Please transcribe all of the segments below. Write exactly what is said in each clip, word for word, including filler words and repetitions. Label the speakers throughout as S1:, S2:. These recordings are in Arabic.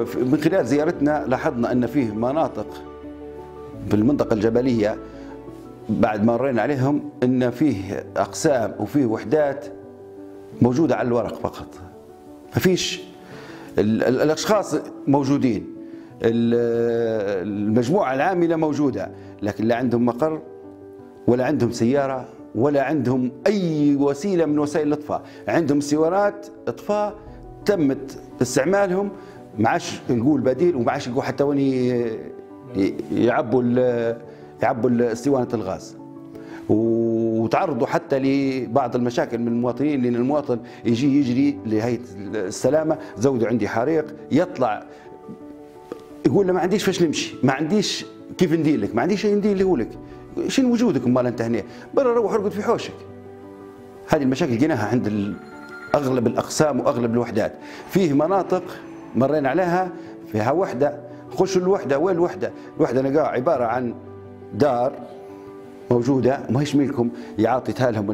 S1: ومن خلال زيارتنا لاحظنا أن فيه مناطق في المنطقة الجبلية بعد ما مرينا عليهم أن فيه أقسام وفيه وحدات موجودة على الورق فقط، ما فيش الأشخاص موجودين، المجموعة العاملة موجودة، لكن لا عندهم مقر ولا عندهم سيارة ولا عندهم أي وسيلة من وسائل الإطفاء. عندهم سيارات إطفاء تمت استعمالهم، ما عادش نقول بديل وما عادش نقول حتى وين يعبوا يعبوا اسطوانة الغاز. وتعرضوا حتى لبعض المشاكل من المواطنين، لأن المواطن يجي يجري لهيئة السلامة زودوا عندي حريق، يطلع يقول له ما عنديش فاش نمشي، ما عنديش كيف ندير لك، ما عنديش شيء ندير لك، شنو وجودك امال انت هنا؟ برا روح ارقد في حوشك. هذه المشاكل لقيناها عند اغلب الاقسام واغلب الوحدات. فيه مناطق مرينا عليها فيها وحده، خشوا الوحده، وين الوحده؟ الوحده نلقاها عباره عن دار موجوده ما هيش ملكم، يعطيتها لهم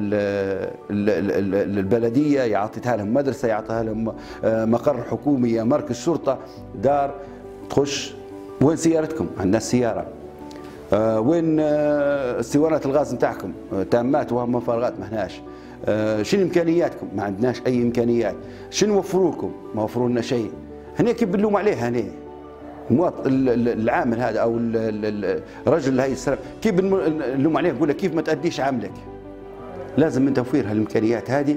S1: البلديه، يعطيتها لهم مدرسه، يعطيها لهم مقر حكومي، مركز شرطه، دار. تخش وين سيارتكم؟ عندنا سياره. آه وين آه اسطوانات الغاز نتاعكم؟ آه تامات وهم مفارغات ما هناش. آه شنو امكانياتكم؟ ما عندناش اي امكانيات. شنو وفروا لكم؟ ما وفروا لنا شيء. هنا كيف بنلوم عليه؟ هنا المواطن العامل هذا او الرجل هاي السلام كيف بنلوم عليه؟ نقول له كيف ما تأديش عملك؟ لازم من توفير هالامكانيات هذه.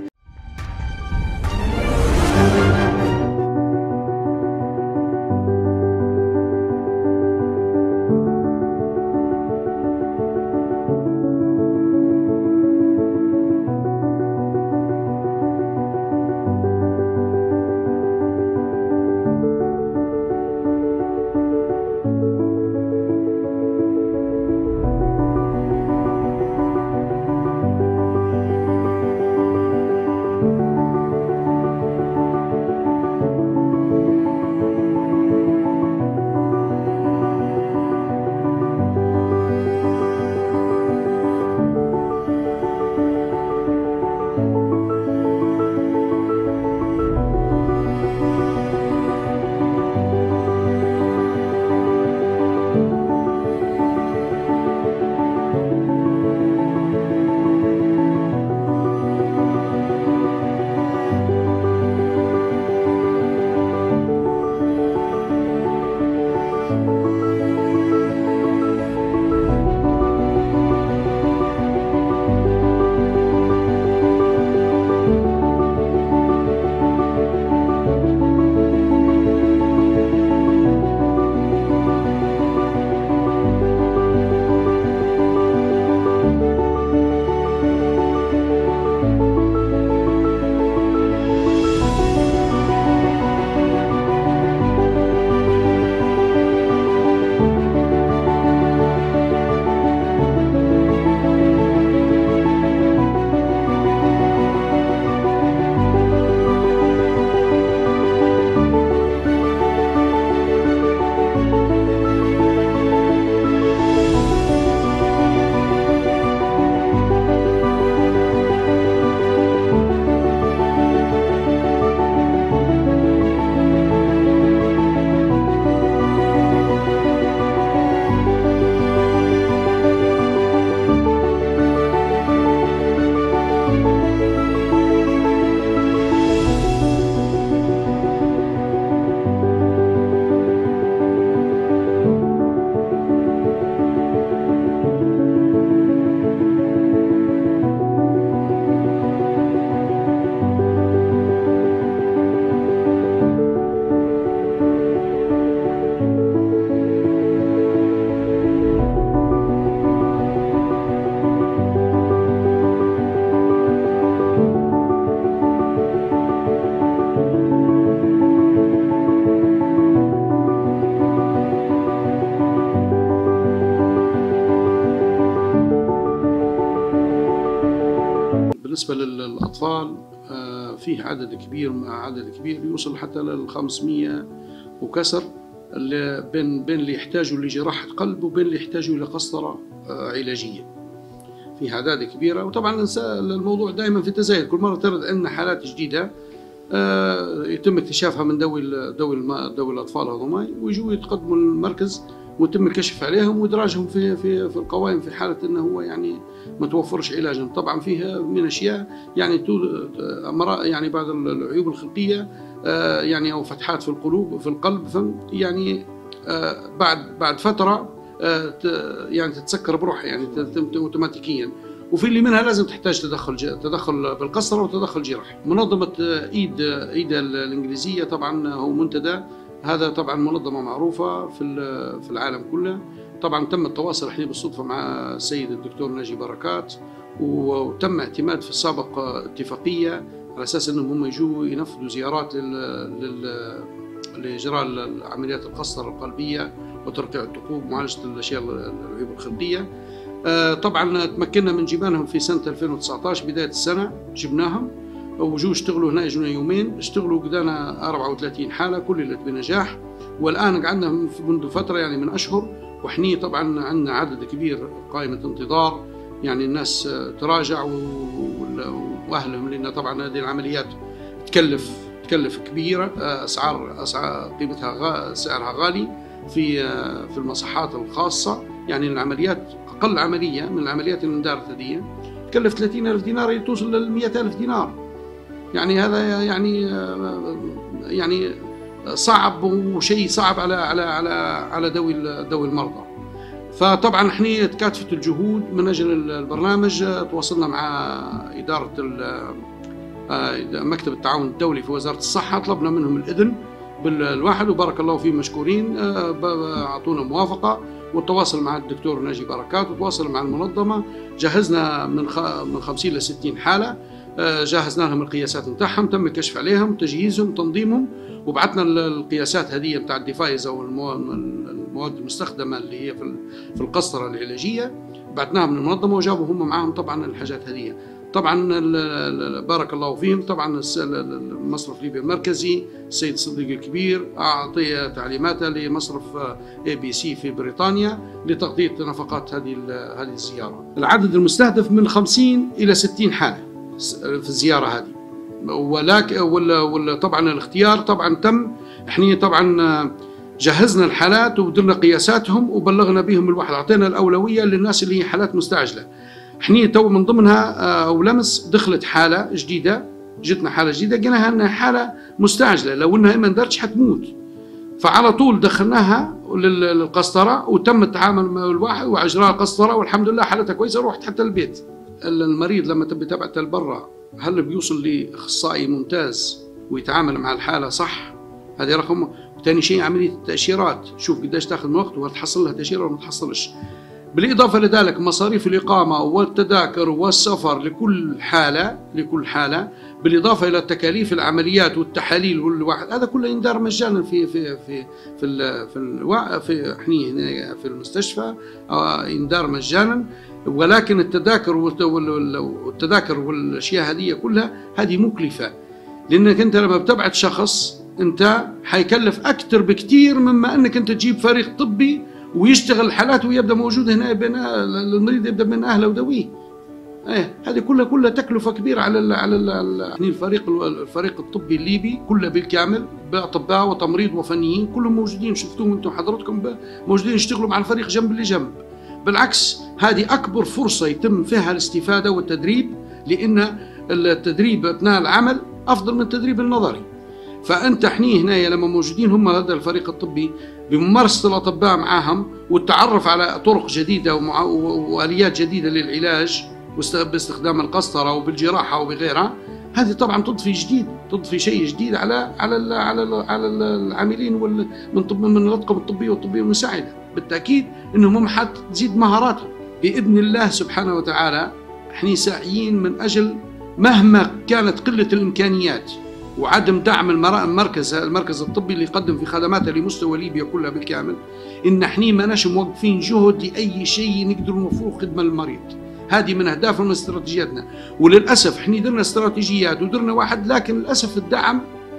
S2: بالنسبة للأطفال فيه عدد كبير مع عدد كبير يوصل حتى لل خمسمئة وكسر، اللي بين بين اللي يحتاجوا لجراحة قلب وبين اللي يحتاجوا لقسطرة علاجية. في أعداد كبيرة، وطبعا الموضوع دائما في تزايد، كل مرة ترد عندنا حالات جديدة يتم اكتشافها من ذوي ذوي ذوي الاطفال هذوما، ويجوا يتقدموا للمركز ويتم الكشف عليهم وادراجهم في في في القوائم في حاله انه هو يعني ما توفرش علاجا. طبعا فيها من اشياء يعني امراض يعني بعض العيوب الخلقيه يعني او فتحات في القلوب في القلب، يعني بعد بعد فتره يعني تتسكر بروحها يعني اوتوماتيكيا. وفي اللي منها لازم تحتاج تدخل تدخل بالقسطره وتدخل جراحي. منظمه ايد ايد الانجليزيه طبعا هو منتدى، هذا طبعا منظمه معروفه في في العالم كله. طبعا تم التواصل احنا بالصدفه مع السيد الدكتور ناجي بركات، وتم اعتماد في السابق اتفاقيه على اساس انهم هم يجوا ينفذوا زيارات لل لاجراء عمليات القسطره القلبيه وترقيع الثقوب ومعالجه الاشياء العيوب الخلقيه. طبعا تمكنا من جبانهم في سنه ألفين وتسعة عشر بدايه السنه، جبناهم وجوا اشتغلوا هنا، اجونا يومين اشتغلوا قدانا أربعة وثلاثين حاله كللت بنجاح. والان قعدنا منذ فتره يعني من اشهر، وحني طبعا عندنا عدد كبير قائمه انتظار، يعني الناس تراجع واهلهم، لان طبعا هذه العمليات تكلف تكلف كبيره، اسعار اسعار قيمتها سعرها غالي في في المصحات الخاصه. يعني العمليات اقل عمليه من العمليات اللي اندارت هذه تكلف ثلاثين ألف دينار توصل ل مئة ألف دينار. يعني هذا يعني يعني صعب وشيء صعب على على على على ذوي ذوي المرضى. فطبعا احنا تكاتفت الجهود من اجل البرنامج، تواصلنا مع اداره مكتب التعاون الدولي في وزاره الصحه، طلبنا منهم الاذن بالواحد وبارك الله فيهم مشكورين، اعطونا موافقه، والتواصل مع الدكتور ناجي بركات وتواصل مع المنظمه. جهزنا من من خمسين ل ستين حاله، جهزنا لهم القياسات نتاعهم، تم الكشف عليهم تجهيزهم تنظيمهم، وبعثنا القياسات هذه بتاع الديفايز او المواد المستخدمه اللي هي في القسطره العلاجيه، بعثناها من المنظمه وجابوا هم معاهم طبعا الحاجات هذه. طبعا بارك الله فيهم. طبعا المصرف الليبي المركزي السيد صديق الكبير اعطي تعليماته لمصرف اي بي سي في بريطانيا لتغطيه نفقات هذه هذه الزياره. العدد المستهدف من خمسين الى ستين حاله في الزياره هذه، ولكن ولا طبعا الاختيار طبعا تم، احنا طبعا جهزنا الحالات ودرنا قياساتهم وبلغنا بهم الواحد، اعطينا الاولويه للناس اللي هي حالات مستعجله. احنا تو من ضمنها او لمس دخلت حاله جديده، جتنا حاله جديده لقيناها انها حاله مستعجله، لو انها ما ندرتش حتموت، فعلى طول دخلناها للقسطره وتم التعامل مع الواحد واجراء القسطره والحمد لله حالتها كويسه، روحت حتى البيت. المريض لما تبي تبعته لبرا هل بيوصل لاخصائي ممتاز ويتعامل مع الحاله صح؟ هذه رقم. وثاني شيء عمليه التاشيرات، شوف قديش تاخذ من وقت وهل تحصل لها تاشيره ولا ما تحصلش. بالاضافه لذلك مصاريف الاقامه والتذاكر والسفر لكل حاله لكل حاله، بالاضافه الى تكاليف العمليات والتحاليل والواحد، هذا كله يندار مجانا في في في في ال في ال في احنا هنا في المستشفى يندار مجانا. ولكن التذاكر والتذاكر والاشياء هذه كلها هذه مكلفه، لانك انت لما بتبعت شخص انت حيكلف اكثر بكثير مما انك انت تجيب فريق طبي ويشتغل الحالات ويبدا موجود هنا بين المريض يبدا من اهله وذويه. ايه هذه كلها كلها تكلفه كبيره على ال على ال الفريق الفريق الطبي الليبي كله بالكامل باطباء وتمريض وفنيين كلهم موجودين، شفتوهم انتم حضراتكم موجودين يشتغلوا مع الفريق جنب لجنب. بالعكس هذه اكبر فرصه يتم فيها الاستفاده والتدريب، لان التدريب اثناء العمل افضل من التدريب النظري. فانت احنا هنا لما موجودين هم هذا الفريق الطبي بممارسه الاطباء معاهم والتعرف على طرق جديده واليات جديده للعلاج باستخدام القسطره وبالجراحه وبغيرها، هذه طبعا تضفي جديد تضفي شيء جديد على على ال على ال على العاملين من طب من الاطقم الطبيه والطبيه المساعده. بالتاكيد انهم هم حتزيد مهاراتهم باذن الله سبحانه وتعالى. احنا ساعيين من اجل مهما كانت قله الامكانيات وعدم دعم المركز المركز الطبي اللي يقدم في خدماته لمستوى ليبيا كلها بالكامل، ان احنا ماناش موقفين جهد لاي شيء نقدر نوفروه خدمه للمريض. هذه من اهدافنا ومن استراتيجياتنا، وللاسف احنا درنا استراتيجيات ودرنا واحد، لكن للاسف الدعم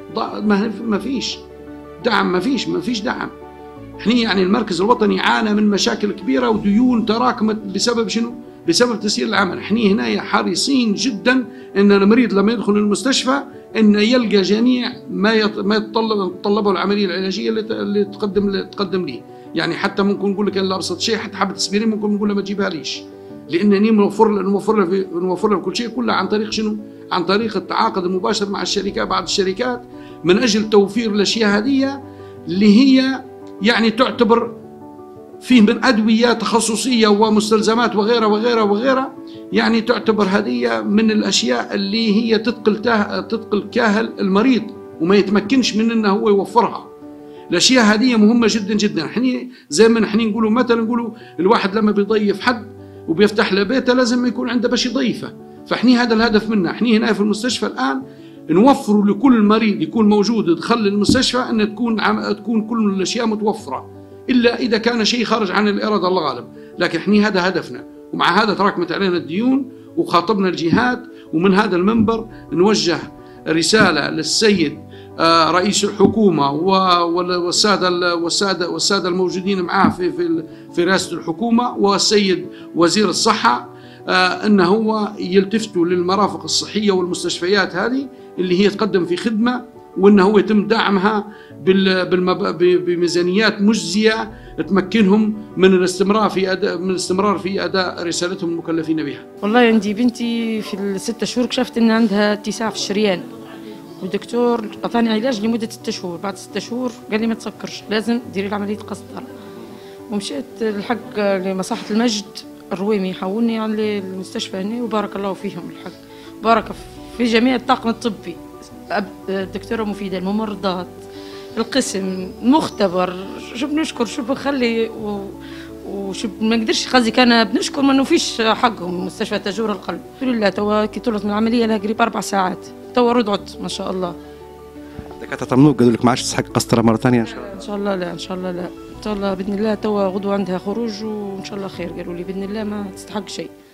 S2: ما فيش دعم ما فيش ما فيش دعم. احنا يعني المركز الوطني عانى من مشاكل كبيره وديون تراكمت بسبب شنو؟ بسبب تسيير العمل. احنا هنا حريصين جدا ان المريض لما يدخل المستشفى أن يلقى جميع ما ما يتطلبه العملية العلاجية اللي تقدم اللي تقدم لي. يعني حتى ممكن نقول لك أنا أبسط شيء، حتى حبة اسبرين ممكن نقول له ما تجيبها ليش، لأنني موفر له موفر له موفر له كل شيء كله عن طريق شنو؟ عن طريق التعاقد المباشر مع الشركات، بعض الشركات من أجل توفير الأشياء هذه اللي هي يعني تعتبر فيه من أدوية تخصصية ومستلزمات وغيرها وغيرها وغيرها، يعني تعتبر هذه من الأشياء اللي هي تثقل تثقل كاهل المريض وما يتمكنش من أنه هو يوفرها. الأشياء هذه مهمة جدا جدا. احنا زي ما نحن نقولوا مثلا نقولوا الواحد لما بيضيف حد وبيفتح له بيته لازم يكون عنده باش يضيفه، فاحنا هذا الهدف منا. احنا هنا في المستشفى الآن نوفروا لكل مريض يكون موجود يدخل المستشفى أن تكون عم تكون كل الأشياء متوفرة، إلا إذا كان شيء خارج عن الإرادة الله غالب. لكن احنا هذا هدفنا، ومع هذا تراكمت علينا الديون وخاطبنا الجهات. ومن هذا المنبر نوجه رسالة للسيد رئيس الحكومة والسادة والسادة والسادة الموجودين معاه في في في رئاسة الحكومة والسيد وزير الصحة، أنه هو يلتفتوا للمرافق الصحية والمستشفيات هذه اللي هي تقدم في خدمة، وأنه هو يتم دعمها بميزانيات مجزية تمكنهم من الاستمرار في أداء من الاستمرار في أداء رسالتهم المكلفين بها.
S3: والله عندي بنتي في الستة شهور اكتشفت أن عندها اتساع في الشريان، والدكتور أعطاني علاج لمدة ستة شهور. بعد ستة شهور قال لي ما تسكرش، لازم ديري عملية قسطرة. ومشيت الحق لمصحة المجد الرويمي، حولني على المستشفى هنا وبارك الله فيهم الحق، بارك في جميع الطاقم الطبي، الدكتورة مفيدة، الممرضات، القسم، المختبر. شو بنشكر شو بخلي وشو ما نقدرش قصدي كان بنشكر ما نوفيش حقهم. مستشفى تاجور القلب الحمد لله توا كي طلعت من العملية لها قريب أربع ساعات، توا رضعت ما شاء الله.
S4: الدكاترة طمنوك قالوا لك ما عادش تستحق قسطرة مرة ثانية إن شاء الله؟
S3: إن شاء الله لا، إن شاء الله لا، إن شاء الله بإذن الله توا غدوة عندها خروج وإن شاء الله خير. قالوا لي بإذن الله ما تستحق شيء.